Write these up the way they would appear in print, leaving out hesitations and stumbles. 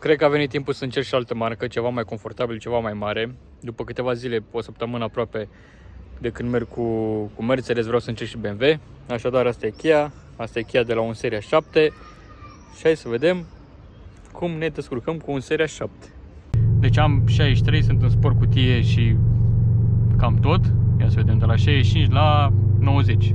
Cred că a venit timpul să încerc și altă marcă, ceva mai confortabil, ceva mai mare. După câteva zile, o săptămână aproape de când merg cu Mercedes, vreau să încerc și BMW. Așadar, asta e Kia. Asta e Kia de la un Seria 7. Și hai să vedem cum ne descurcăm cu un Seria 7. Deci am 63, sunt în sport cutie și cam tot. Ia să vedem, de la 65 la 90.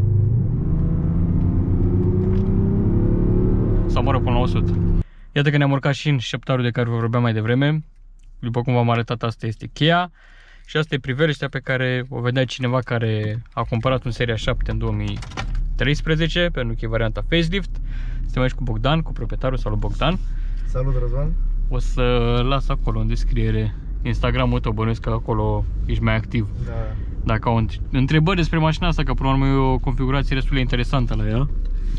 Sau mă rog, până la 100. Iată că ne-am urcat și în șeptarul de care vă vorbeam mai devreme. După cum v-am arătat, asta este Kia. Și asta e priveliștea pe care o vedea cineva care a cumpărat un Seria 7 în 2013, pentru că e varianta facelift. Suntem aici cu Bogdan, cu proprietarul. Salut, Bogdan! Salut, Răzvan! O să las acolo în descriere Instagramul tău, bănuiesc că acolo ești mai activ. Da. Dacă au întrebări despre mașina asta, că până la urmă e o configurație destul de interesantă la ea.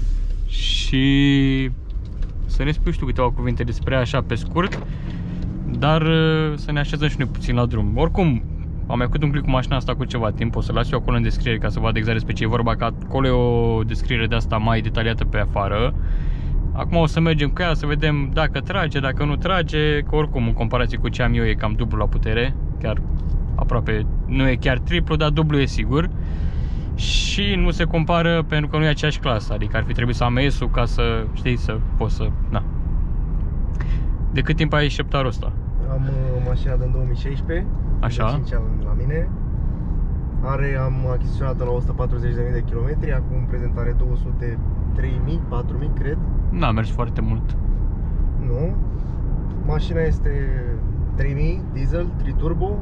Și să ne spui și tu câteva cuvinte despre ea așa pe scurt, dar să ne așezăm și noi puțin la drum. Oricum, am mai făcut un click cu mașina asta cu ceva timp, o să las eu acolo în descriere ca să vadă exact despre ce e vorba, că acolo e o descriere de asta mai detaliată pe afară. Acum o să mergem cu ea să vedem dacă trage, dacă nu trage, că oricum în comparație cu ce am eu e cam dublu la putere, chiar aproape, nu e chiar triplu, dar dublu e sigur. Și nu se compară pentru că nu e aceeași clasă, adică ar fi trebuit să am ES-ul ca să, știi, să poți să, na. De cât timp ai șeptarul ăsta? Am mașina din 2016, așa, de 5 ani la mine. Am achiziționat-o la 140.000 de kilometri, acum în prezent are 203.000, 4.000 cred. N-a mers foarte mult. Nu. Mașina este 3.000, diesel, triturbo.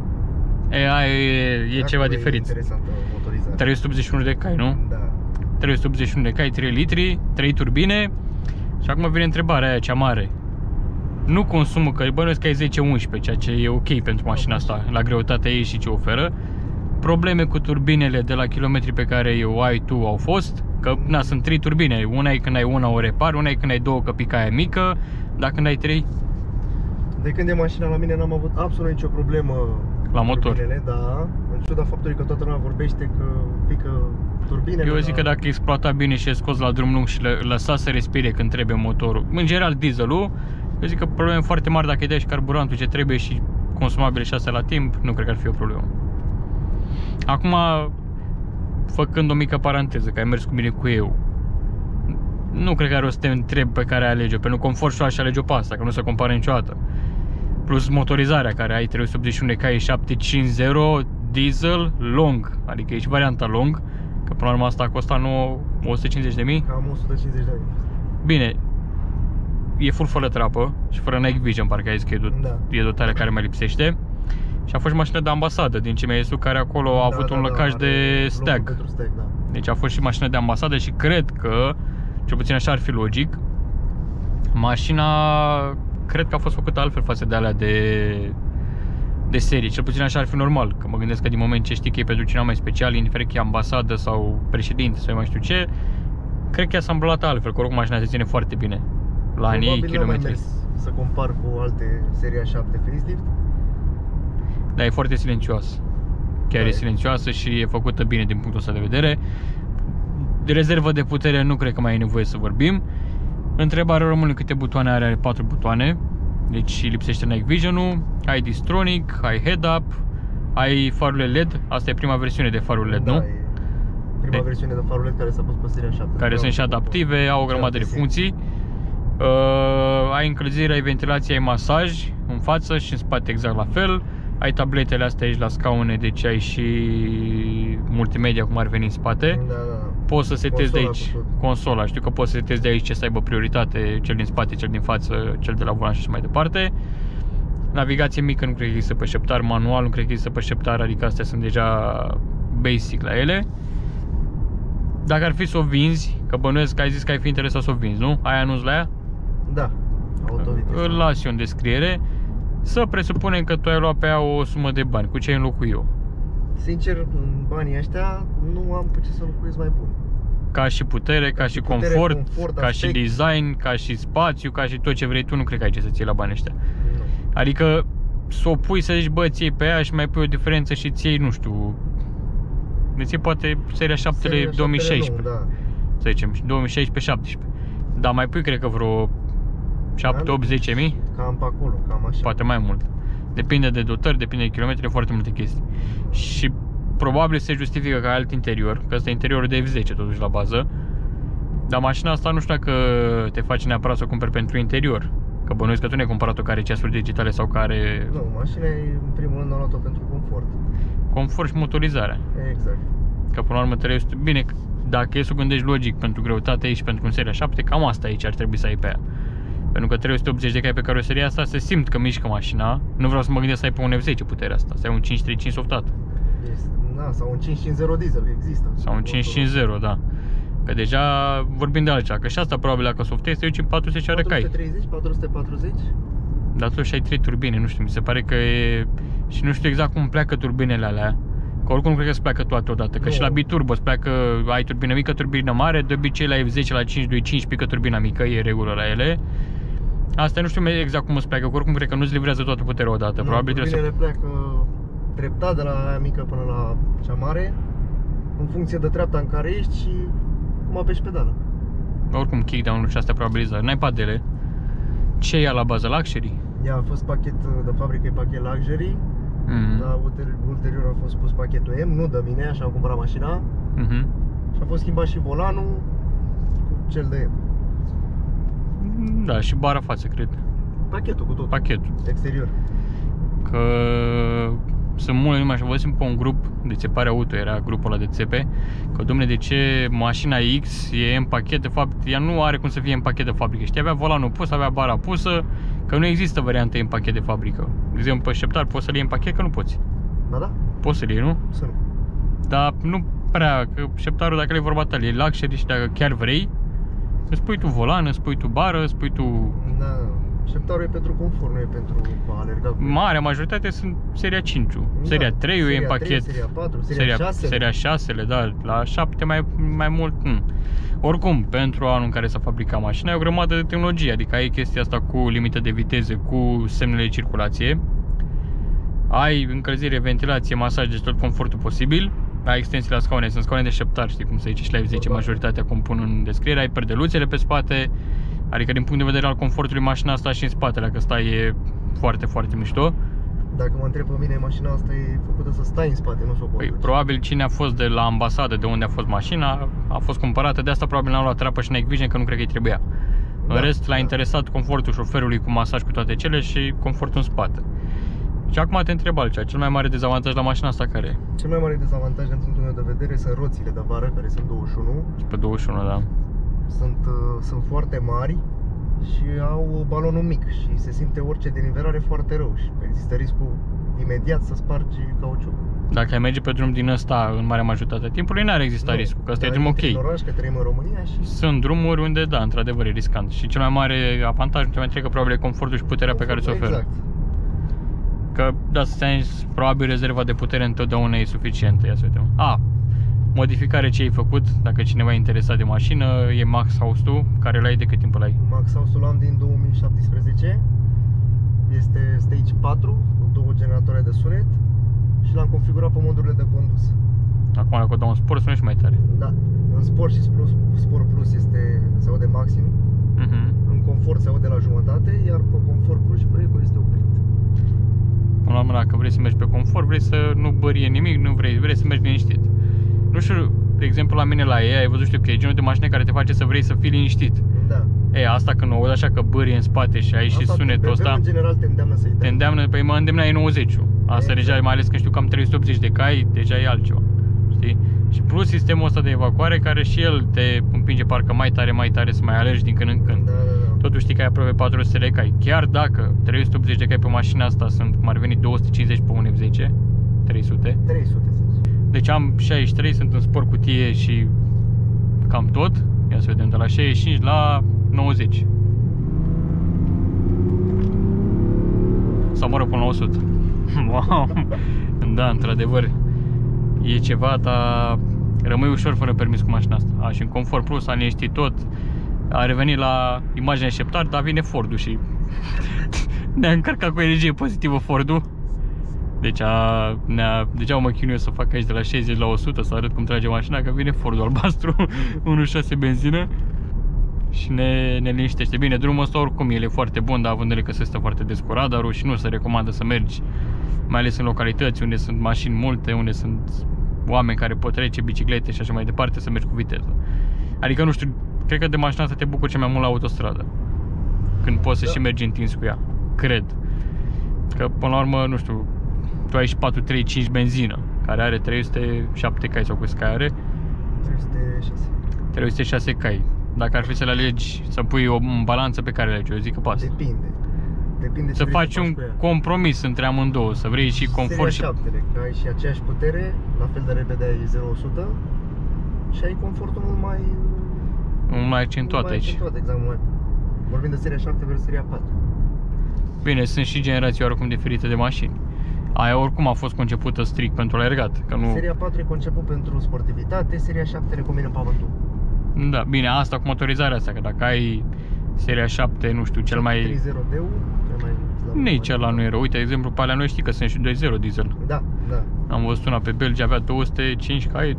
E ceva diferit. Interesantă motorizare. 381 de cai, nu? Da. 381 de cai, 3 litri, 3 turbine. Și acum vine întrebarea aia cea mare. Nu consumă, că bănuiesc că ai 10-11, ceea ce e ok pentru mașina asta, la greutatea ei și ce oferă. Probleme cu turbinele de la kilometri pe care o ai tu au fost, că na, sunt 3 turbine, una e când ai una o repar, una e când ai două că pica aia mică, dar când ai 3? De când e mașina la mine n-am avut absolut nicio problemă la motor. Turbinele, da, în ciuda faptului că toată lumea vorbește că pică turbinele. Eu zic că dacă exploata bine și e scos la drum lung și le lăsa să respire când trebuie motorul, în general dieselul, eu zic că probleme foarte mari dacă îi dai și carburantul ce trebuie și consumabile și astea la timp, nu cred că ar fi o problemă. Acum, făcând o mică paranteză, că ai mers cu mine cu eu, nu cred că are o să te întreb pe care alege-o, pentru confort și alege o pe asta, că nu se compară niciodată. Plus motorizarea, care ai 381 de cai, 750 diesel long, adică e și varianta long, că până la urmă asta a costat 150.000? Cam 150.000. Bine, e full fără trapă și fără night vision, parcă ai zis că e dotarea care mai lipsește. Și a fost și mașină de ambasadă, din ce mi-ai zis, care acolo a avut un lăcaș de stag. Da. Deci a fost și mașină de ambasadă și cred că, cel puțin așa ar fi logic, mașina cred că a fost făcută altfel față de alea de serie. Cel puțin așa ar fi normal, că mă gândesc că din moment ce știi că e pentru cineva mai special, indiferent că e ambasadă sau președinte sau mai știu ce, cred că e asamblată altfel, că oricum mașina se ține foarte bine la anii, kilometri. Să compar cu alte Seria 7 facelift. Dar e foarte silențioasă. Chiar e silențioasă și e făcută bine din punctul ăsta de vedere. De rezervă de putere nu cred că mai e nevoie să vorbim. Întrebarea rămâne câte butoane are. Are 4 butoane. Deci lipsește night vision-ul. Ai Distronic, ai head-up, ai farurile LED. Asta e prima versiune de faruri LED, da, nu? Prima versiune de faruri LED care s-a pus pe Seria 7. Care sunt și adaptive, au o grămadă de funcții. Ai încălzire, ai ventilație, ai masaj în față și în spate exact la fel. Ai tabletele astea aici la scaune, deci ai și multimedia cum ar veni în spate. Da. Poți să setezi de aici consola, știu că poți să setezi de aici ce să aibă prioritate, cel din spate, cel din față, cel de la volan și așa mai departe. Navigație mică nu cred că există pe șeptar, manual nu cred că există pe șeptar, adică astea sunt deja basic la ele. Dacă ar fi să o vinzi, că bănuiesc că ai zis că ai fi interesat să o vinzi, nu? Ai anunț la ea? Da, îl las eu în descriere. Să presupunem că tu ai luat pe ea o sumă de bani, cu ce ai înlocui eu? Sincer, în banii ăștia nu am pe ce să înlocuiesc mai bun. Ca și putere, ca și confort, ca și design, ca și spațiu, ca și tot ce vrei tu, nu cred că ai ce să ții la banii ăștia. Nu. Adică să o pui să zici, bă, ții pe ea și mai pui o diferență și ții, nu știu, îți iei poate Seria 7 de 2016, nu, da. să zicem, 2016-17. Dar mai pui, cred că vreo 7, 8, 10 mii? Cam pe acolo, cam așa. Poate mai mult. Depinde de dotări, depinde de kilometri, foarte multe chestii. Și probabil se justifică ca alt interior, că ăsta e interiorul de F10 totuși la bază. Dar mașina asta nu știu dacă te face neapărat să o cumperi pentru interior. Că bănuiesc că tu ne-ai cumpărat-o care ceasuri digitale sau care... Nu, mașina e, în primul rând, am luat-o pentru confort. Confort și motorizarea. Exact. Că până la urmă trebuie să... Bine, dacă e să o gândești logic pentru greutate și pentru un seria 7, cam asta aici ar trebui să ai pe ea. Pentru că 380 de cai pe caroseria asta se simt că mișcă mașina. Nu vreau să mă gândesc să ai pe un F10 puterea asta, să ai un 535 softat. Da, sau un 550 diesel, există. Sau un 550, da. Că deja vorbim de altceva, că și asta probabil dacă softezi te duci în 410 de cai. 430, 440? Dar totuși ai 3 turbine, nu știu, mi se pare că e... Și nu știu exact cum pleacă turbinele alea. Că oricum cred că se pleacă toate odată, că și la biturbo îți pleacă, ai turbină mică, turbină mare, de obicei la F10, la 525 pică turbina mică, e regulă la ele. Asta nu știu exact cum îți pleacă, că oricum cred că nu-ți livrează toată puterea odată. Nu, probabil trebuie să... pleacă treptat de la aia mică până la cea mare, în funcție de treapta în care ești și cum apeși pedala. Oricum kickdown-ul și astea probabilizare, n-ai padele. Ce e la bază? Luxury? Ea a fost pachet de fabrică, e pachet Luxury. Dar ulterior a fost pus pachetul M, nu de mine, așa am cumpărat mașina. Și a fost schimbat și volanul cu cel de M. Da, și bara față, cred. Pachetul cu tot. Pachetul. Exterior. Că sunt multe, numai așa, văzusem pe un grup de țepare auto, era grupul ăla de țepe. Că, dom'le, de ce mașina X e în pachet, de fapt, ea nu are cum să fie în pachet de fabrică. Știi, avea volanul pus, avea bara pusă, că nu există variante în pachet de fabrică. De exemplu, pe Șeptar poți să le iei în pachet, că nu poți. Ba da? Poți să le iei, nu? Să nu. Dar nu prea, că Șeptarul, dacă le e vorba ta, e luxury și dacă chiar vrei, îți pui tu volan, îți pui tu bară, îți pui tu... Da, Șeptarul e pentru confort, nu e pentru a alerga cu... Marea majoritate sunt seria 5, seria 3 e în pachet, 3, seria 4, seria 6. Seria 6, da, la 7 mai mult. Oricum, pentru anul în care s-a fabricat mașina, e o grămadă de tehnologie, adică ai chestia asta cu limită de viteze, cu semnele de circulație, ai încălzire, ventilație, masaj, deci tot confortul posibil, ai extensii la scaune, sunt scaune de Șeptar, știi cum se zice, și la F10 majoritatea cum pun în descriere, ai perdeluțele pe spate. Adică din punct de vedere al confortului, mașina asta și în spatele, că asta e foarte, foarte mișto. Dacă mă întreb pe mine, mașina asta e făcută să stai în spate, nu să o conduci. Păi, probabil cine a fost de la ambasadă, de unde a fost mașina, a fost cumpărată, de asta probabil n-au luat treapă și Night Vision, că nu cred că îi trebuia. În rest, l-a interesat confortul șoferului cu masaj cu toate cele și confortul în spate. Și acum te întreb altceva, cel mai mare dezavantaj la mașina asta care e? Cel mai mare dezavantaj, din punctul meu de vedere, sunt roțile de vară, care sunt 21. Și pe 21, da. Sunt foarte mari și au balonul mic și se simte orice denivelare foarte rău și există riscul imediat să spargi cauciuc. Dacă ai merge pe drum din ăsta în marea majoritate a timpului, n-ar exista riscul, că ăsta e drum ok. În oraș, că trăim în România și... Sunt drumuri unde, da, într-adevăr e riscant. Și cel mai mare avantaj, nu te mai întreb, că probabil e confortul și puterea pe care ți-o oferă. Exact. Că, da, probabil rezerva de putere întotdeauna e suficientă, ia să vedem. Modificare ce ai făcut, dacă cineva e interesat de mașină, e Max House-ul, care l-ai de cât timp l-ai? Max House-ul am din 2017, este Stage 4, cu 2 generatoare de sunet și l-am configurat pe modurile de condus. Acum dacă o dau în sport, sună și mai tare. Da, în sport și sport plus se aude maxim, în confort se aude la jumătate, iar pe confort plus și pe eco este oprit. Până la urmă, dacă vrei să mergi pe confort, vrei să nu bărie nimic, nu vrei să mergi liniștit. Nu știu, de exemplu la mine la ei, ai văzut, știu că e genul de mașină care te face să vrei să fii liniștit. Da. Asta când o aud așa că bărie în spate și ai și sunetul ăsta, în general te îndeamnă să-i dai. te îndeamnă, păi mă îndemna E90-ul. Asta deja, mai ales că știu că am 380 de cai, deja e altceva. Știi? Și plus sistemul ăsta de evacuare care și el te împinge parcă mai tare să mai alergi din când în când. Da. Totuși știi că ai aproape 400 de cai. Chiar dacă 380 de cai pe mașina asta sunt cum ar veni 250 pe un F10, 300. 300 sunt. Deci am 63, sunt în sport cutie și cam tot. Ia să vedem, de la 65 la 90. Sau mă rog, până la 100. Wow. Da, într-adevăr, e ceva, dar rămâi ușor fără permis cu mașina asta. Și în confort plus, a liniștit tot. A revenit la imaginea Șeptar, dar vine Fordul și ne-a încărcat cu energie pozitivă Fordul. Deci degeaba mă chinuie să fac aici de la 60 la 100 să arăt cum trage mașina, că vine Fordul albastru 1.6 benzină. și ne liniștește. Bine, drumul ăsta oricum el e foarte bun, dar având în vedere că se stă foarte des cu radarul și nu se recomandă să mergi, mai ales în localități unde sunt mașini multe, unde sunt oameni care pot trece, biciclete și așa mai departe, să mergi cu viteză. Adică, nu știu, cred că de mașina asta te bucuri cel mai mult la autostradă, când poți să și mergi întins cu ea, cred. Că, până la urmă, nu știu, tu ai și 435 benzină, care are 307 cai sau câți cai are? 306 cai. Dacă ar fi să le alegi, să pui o balanță, pe care le alegi, eu zic că pasă. Depinde să faci un compromis între amândouă, să vrei și confort Seria 7, că ai și aceeași putere, la fel de repede ai 0-100 și ai confortul mult mai accentuat aici. Exact, vorbim de seria 7 versus seria 4. Bine, sunt și generații oricum diferite de mașini. Aia oricum a fost concepută strict pentru alergat, că nu... Seria 4 e conceput pentru sportivitate, seria 7 recombină pământul. Da, bine, asta cu motorizarea asta, că dacă ai seria 7, nu știu, cel mai... 3.0 Nici ăla nu e rău. Uite, de exemplu, pe alea noi știi că sunt și 2.0 diesel. Da. Am văzut una pe Belgia, avea 205 cai,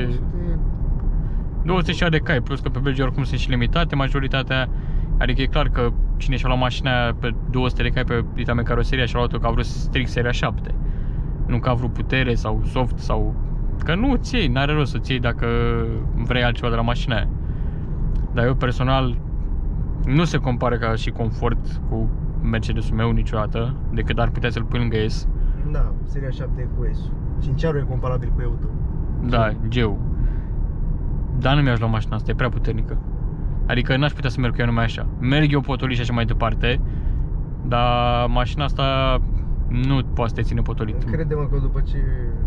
200 de cai, plus că pe Belgia oricum sunt și limitate majoritatea. Adică e clar că cine și-a luat mașina aia pe 200 de cai pe dita mea caroseria și-a luat-o că a vrut strict seria 7. Nu că a vrut putere sau soft sau... Că nu ți iei, n-are rost să-ți iei dacă vrei altceva de la mașina aia. Dar eu personal nu se compară ca și confort cu Mercedes-ul meu niciodată, decât ar putea să-l pui lângă S. Da, seria 7 e cu S-ul. Cincearul e comparabil cu E-ul tău. Da, G-ul. Dar nu mi-aș lua mașina asta, e prea puternică. Adică n-aș putea să merg cu ea numai așa. Merg eu potolit și așa mai departe, dar mașina asta nu poate să te ține potolit. Crede-mă că după ce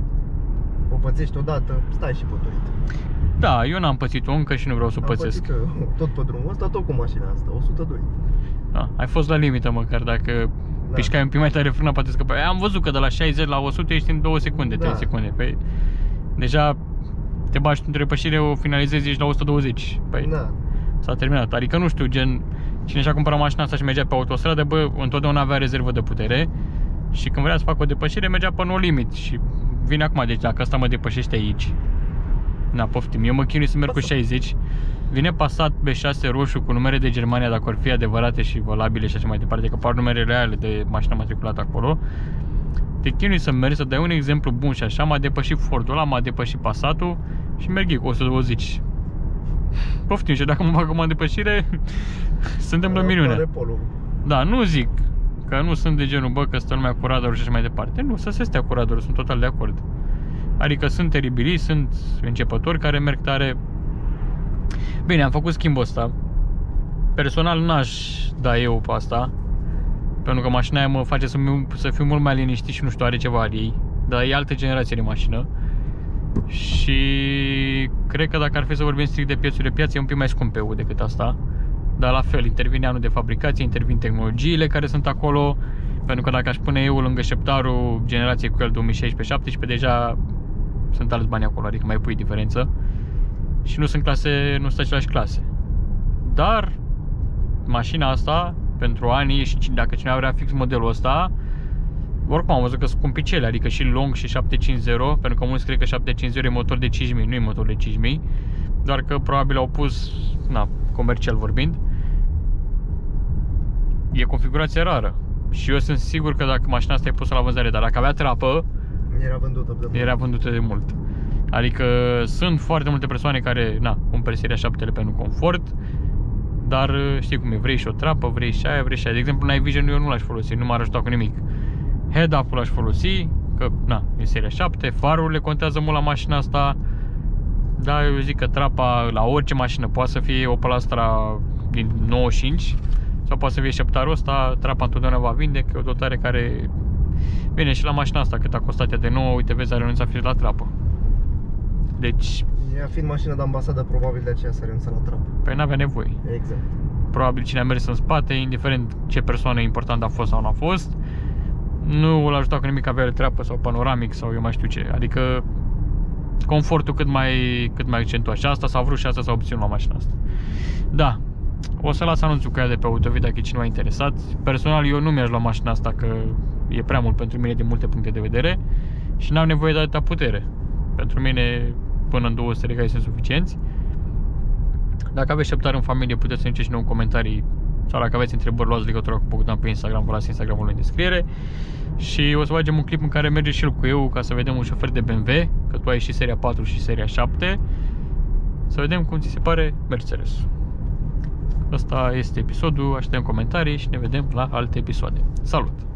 o pățești odată, stai și potolit. Da, eu n-am pățit-o încă și nu vreau să o pățesc. Am pățit tot pe drumul ăsta, tot cu mașina asta, 102. Da, ai fost la limită măcar, dacă pișcai un pic mai tare frâna, poate scăpai. Am văzut că de la 60 la 100 ești în 2 secunde, 3 secunde. Păi, deja te bagi într-o depășire, o finalizezi, ești la 120. Păi, s-a terminat. Adică nu știu, gen, cine și-a cumpărat mașina asta și mergea pe autostradă, bă, întotdeauna avea rezervă de putere. Și când vrea să facă o depășire, mergea pe no limit. Și vine acum, deci dacă asta mă depășește aici, na, poftim, eu mă chinui să merg cu 60. Vine Passat B6 roșu cu numere de Germania, dacă ar fi adevărate și valabile și așa mai departe, că par numere reale de mașina matriculată acolo. Te chinui să mergi, să dai un exemplu bun și așa, m-a depășit Fordul ăla, m-a depășit Passatul și merg cu 120. Poftim, și dacă mă bag în depășire, se întâmplă minunea. Da, nu zic că nu sunt de genul, bă, că stă lumea cu radarul și așa mai departe. Nu, să se stea cu radarul, sunt total de acord. Adică sunt teribili, sunt începători care merg tare. Bine, am făcut schimbul ăsta. Personal n-aș da eu pe asta, pentru că mașina aia mă face să fiu mult mai liniștit și nu știu, are ceva al ei. Dar e altă generație de mașină. Și cred că dacă ar fi să vorbim strict de prețul de piață, e un pic mai scump pe decât asta. Dar la fel, intervine anul de fabricație, intervin tehnologiile care sunt acolo. Pentru că dacă aș pune eu lângă șeptarul generației cu el 2016-17, deja sunt alți bani acolo, adică mai pui diferență. Și nu sunt clase, nu sunt aceleași clase. Dar mașina asta, pentru anii, și dacă cineva vrea fix modelul ăsta, oricum am văzut că sunt scumpicele, adică și Long și 750, pentru că mulți cred că 750 e motor de 5000, nu e motor de 5000, doar că probabil au pus, na, comercial vorbind, e configurație rară. Și eu sunt sigur că dacă mașina asta e pusă la vânzare, dar dacă avea trapă, era vândută de mult. Adică sunt foarte multe persoane care, na, cumpără seria 7 pentru confort, dar știi cum e, vrei și o trapă, vrei și aia, vrei și aia. De exemplu, Night Vision eu nu l-aș folosi, nu m-ar ajuta cu nimic. Head-up-ul l-aș folosi, că, na, e seria 7, farurile contează mult la mașina asta. Da, eu zic că trapa la orice mașină poate să fie Opel Astra din 95 sau poate să fie șeptarul ăsta, trapa întotdeauna va vinde, că e o dotare care vine și la mașina asta, cât a costat ea de nouă, uite, vezi, a renunțat fix la trapă. Deci... Ea fiind mașină de ambasadă, probabil de aceea s-a renunțat la trapă. Păi n-avea nevoie. Exact. Probabil cine a mers în spate, indiferent ce persoană importantă a fost sau nu a fost, nu l-a ajutat cu nimic că avea treapă sau panoramic sau eu mai știu ce. Adică confortul cât mai accentuat. Și asta s-a vrut și asta s-a obținut la mașina asta. Da, o să las anunțul cu ea de pe Autovid dacă e cineva interesat. Personal eu nu mi-aș lua mașina asta, că e prea mult pentru mine din multe puncte de vedere și n-am nevoie de atâta putere. Pentru mine până în 200 de cai sunt suficienți. Dacă aveți șeptare în familie, puteți să înceți și nou în comentarii. Sau dacă aveți întrebări, luați legătura cu Bogdan pe Instagram, vă las Instagramul în descriere. Și o să facem un clip în care merge și el cu eu, ca să vedem un șofer de BMW, că tu ai și seria 4 și seria 7. Să vedem cum ți se pare Mercedes. Asta este episodul, așteptăm comentarii și ne vedem la alte episoade. Salut!